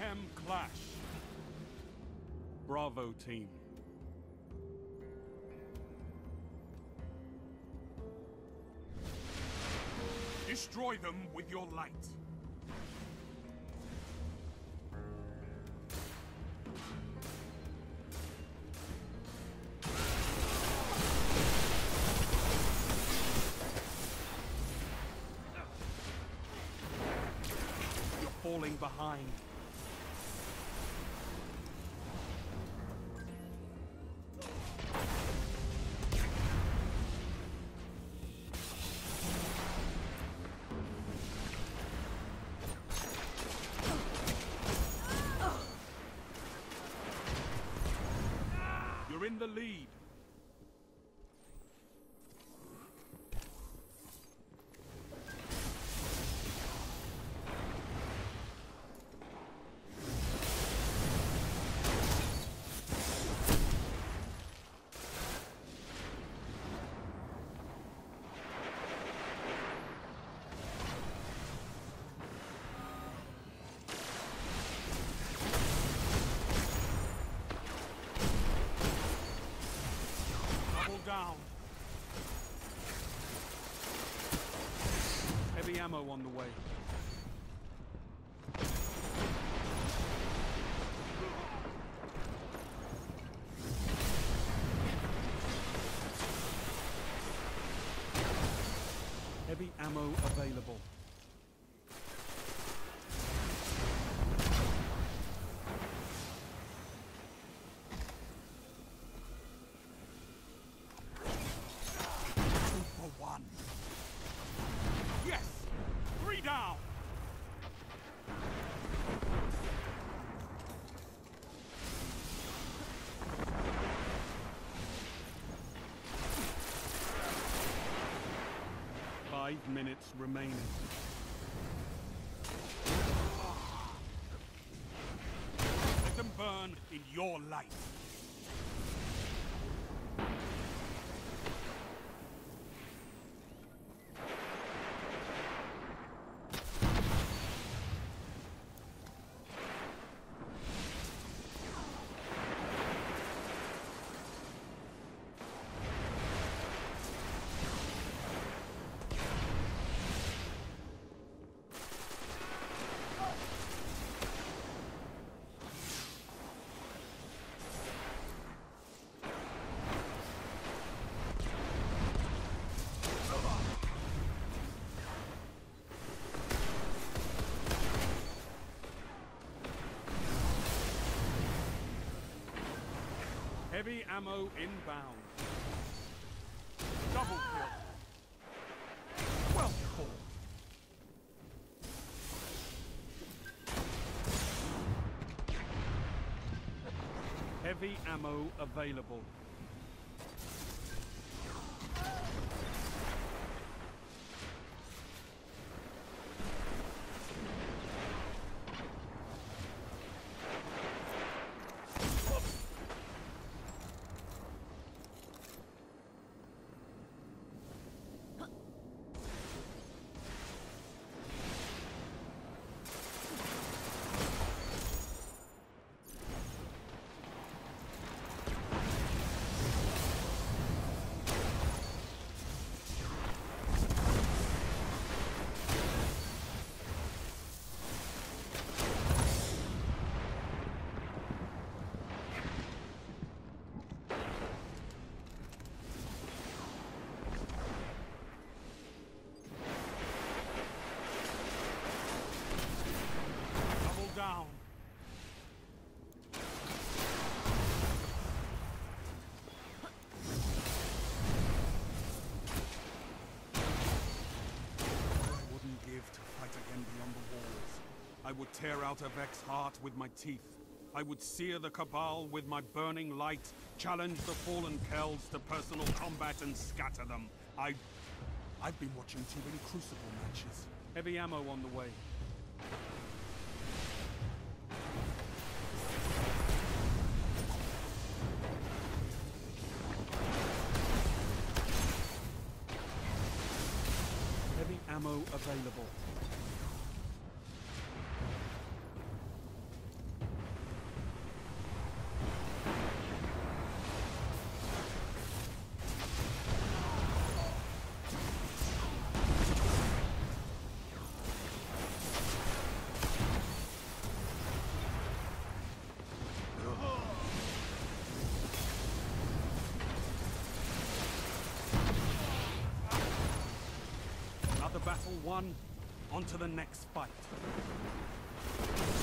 Mayhem clash. Bravo team. Destroy them with your light. You're falling behind. You're in the lead. Down. Heavy ammo on the way. Heavy ammo available. One. Yes! 3 down! Five minutes remaining. Let them burn in your light. Heavy ammo inbound. Double kill. Well called. Heavy ammo available. Down. I wouldn't give to fight again beyond the walls. I would tear out Avex's heart with my teeth. I would sear the Cabal with my burning light, challenge the fallen Kells to personal combat and scatter them. I've been watching too many Crucible matches. Heavy ammo on the way. Heavy ammo available. battle won, on to the next fight.